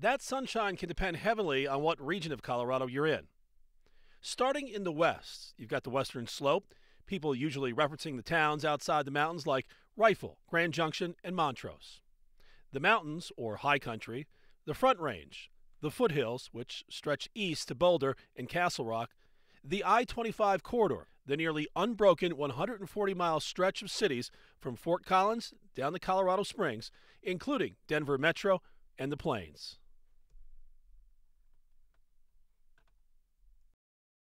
That sunshine can depend heavily on what region of Colorado you're in. Starting in the west, you've got the western slope, people usually referencing the towns outside the mountains like Rifle, Grand Junction, and Montrose. The mountains, or high country, the Front Range, the foothills, which stretch east to Boulder and Castle Rock, the I-25 corridor, the nearly unbroken 140-mile stretch of cities from Fort Collins down to Colorado Springs, including Denver Metro and the Plains.